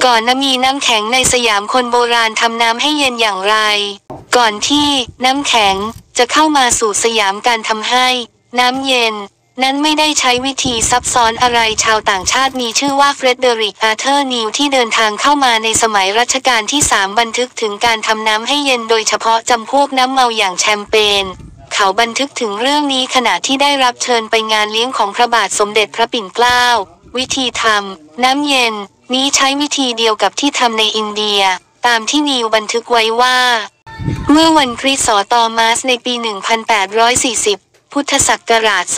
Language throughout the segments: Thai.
ก่อนมีน้ำแข็งในสยามคนโบราณทำน้ำให้เย็นอย่างไร ก่อนที่น้ำแข็งจะเข้ามาสู่สยามการทำให้น้ำเย็นนั้นไม่ได้ใช้วิธีซับซ้อนอะไรชาวต่างชาติมีชื่อว่าเฟรเดริก อาร์เธอร์ นิวที่เดินทางเข้ามาในสมัยรัชกาลที่3บันทึกถึงการทำน้ำให้เย็นโดยเฉพาะจำพวกน้ำเมาอย่างแชมเปญเขาบันทึกถึงเรื่องนี้ขณะที่ได้รับเชิญไปงานเลี้ยงของพระบาทสมเด็จพระปิ่นเกล้าวิธีทำน้ำเย็นนี้ใช้วิธีเดียวกับที่ทำในอินเดียตามที่นิวบันทึกไว้ว่าเมื่อวันคริสต์ศักราชในปี 1840 พุทธศักราช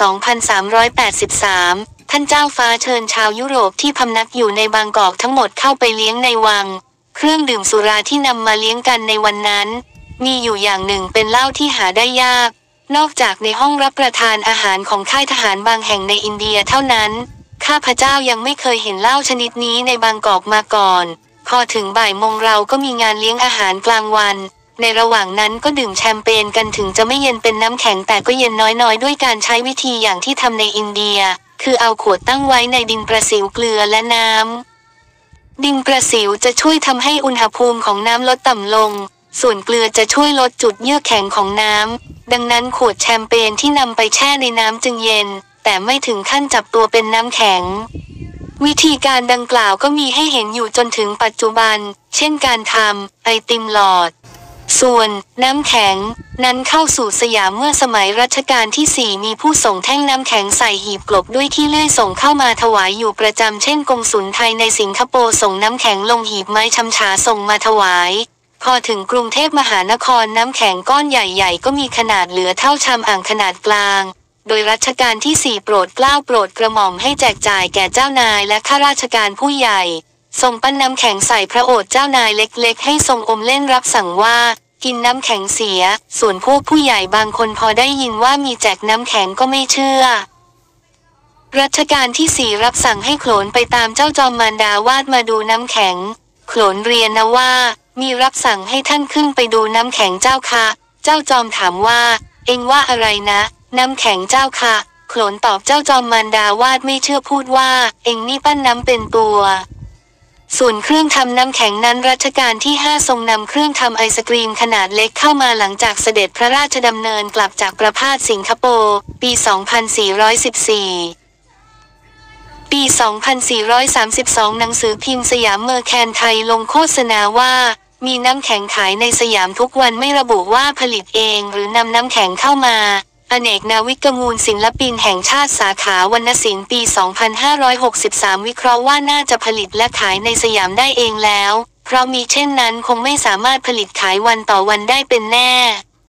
2383 ท่านเจ้าฟ้าเชิญชาวยุโรปที่พำนักอยู่ในบางกอกทั้งหมดเข้าไปเลี้ยงในวังเครื่องดื่มสุราที่นำมาเลี้ยงกันในวันนั้นมีอยู่อย่างหนึ่งเป็นเหล้าที่หาได้ยากนอกจากในห้องรับประทานอาหารของค่ายทหารบางแห่งในอินเดียเท่านั้นข้าพเจ้ายังไม่เคยเห็นเหล้าชนิดนี้ในบางกอกมาก่อนพอถึงบ่ายโมงเราก็มีงานเลี้ยงอาหารกลางวันในระหว่างนั้นก็ดื่มแชมเปญกันถึงจะไม่เย็นเป็นน้ำแข็งแต่ก็เย็นน้อยๆด้วยการใช้วิธีอย่างที่ทำในอินเดียคือเอาขวดตั้งไว้ในดินประสิวเกลือและน้ำดินประสิวจะช่วยทำให้อุณหภูมิของน้ำลดต่ำลงส่วนเกลือจะช่วยลดจุดเยือกแข็งของน้ำดังนั้นขวดแชมเปญที่นำไปแช่ในน้ำจึงเย็นแต่ไม่ถึงขั้นจับตัวเป็นน้ำแข็งวิธีการดังกล่าวก็มีให้เห็นอยู่จนถึงปัจจุบันเช่นการทำไอติมหลอดส่วนน้ำแข็งนั้นเข้าสู่สยามเมื่อสมัยรัชกาลที่ 4มีผู้ส่งแท่งน้ำแข็งใส่หีบกลบด้วยขี้เลื่อยส่งเข้ามาถวายอยู่ประจำเช่นกงสุลไทยในสิงคโปร์ส่งน้ำแข็งลงหีบไม้ชำฉาส่งมาถวายพอถึงกรุงเทพมหานครน้ำแข็งก้อนใหญ่ๆก็มีขนาดเหลือเท่าชามอ่างขนาดกลางโดยรัชกาลที่ 4โปรดเกล้าโปรดกระหม่อมให้แจกจ่ายแก่เจ้านายและข้าราชการผู้ใหญ่ทรงปั้นน้ำแข็งใส่พระโอษฐ์เจ้านายเล็กๆให้ทรงอมเล่นรับสั่งว่ากินน้ำแข็งเสียส่วนพวกผู้ใหญ่บางคนพอได้ยินว่ามีแจกน้ำแข็งก็ไม่เชื่อรัชกาลที่ 4รับสั่งให้โขนไปตามเจ้าจอมมารดาวาดมาดูน้ำแข็งโขนเรียนนะว่ามีรับสั่งให้ท่านขึ้นไปดูน้ำแข็งเจ้าค่ะเจ้าจอมถามว่าเอ็งว่าอะไรนะน้ำแข็งเจ้าค่ะโขนตอบเจ้าจอมมารดาวาดไม่เชื่อพูดว่าเอ็งนี่ปั้นน้ำเป็นตัวส่วนเครื่องทำน้ำแข็งนั้นรัชกาลที่ 5ทรงนำเครื่องทำไอศกรีมขนาดเล็กเข้ามาหลังจากเสด็จพระราชดำเนินกลับจากประพาสสิงคโปร์ปี 2414 ปี 2432 หนังสือพิมพ์สยามเมอร์แคนไทยลงโฆษณาว่ามีน้ำแข็งขายในสยามทุกวันไม่ระบุว่าผลิตเองหรือนำน้ำแข็งเข้ามาอเนกนาวิกมูลศิลปินแห่งชาติสาขาวรรณศิลป์ปี 2563 วิเคราะห์ว่าน่าจะผลิตและขายในสยามได้เองแล้วเพราะมีเช่นนั้นคงไม่สามารถผลิตขายวันต่อวันได้เป็นแน่